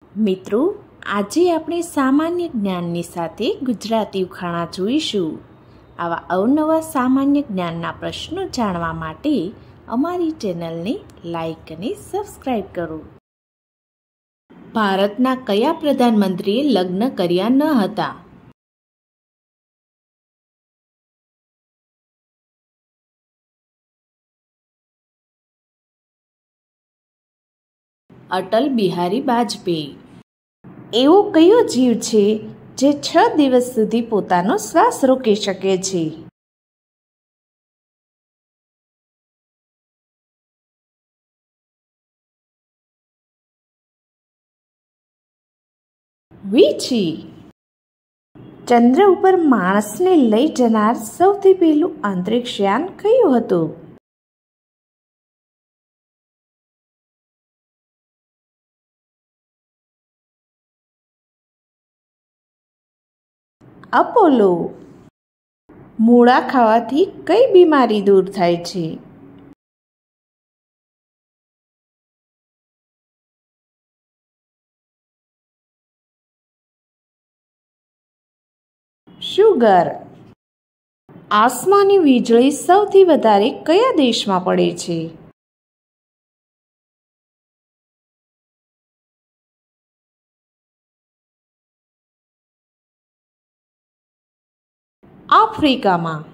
મિત્રો, આજે આપણે સામાન્ય જ્ઞાનની સાથે ગુજરાતી ઉખાણા જોઈશું. આવા અવનવા સામાન્ય જ્ઞાનના પ્રશ્નો જાણવા માટે અમારી ચેનલને લાઈક અને સબસ્ક્રાઈબ કરો. ભારતના કયા પ્રધાનમંત્રીએ લગ્ન કર્યા ન હતા? અટલ બિહારી વાજપેયી. એવો કયો જીવ છે જે 6 દિવસ સુધી પોતાનો શ્વાસ રોકી શકે છે? વીંછી. ચંદ્ર ઉપર માણસને લઈ જનાર સૌથી પહેલું અંતરિક્ષ યાન કયું હતું? અપોલો. મૂળા ખાવાથી કઈ બીમારી દૂર થાય છે? શુગર. આસમાની વીજળી સૌથી વધારે કયા દેશમાં પડે છે? આફ્રિકામાં.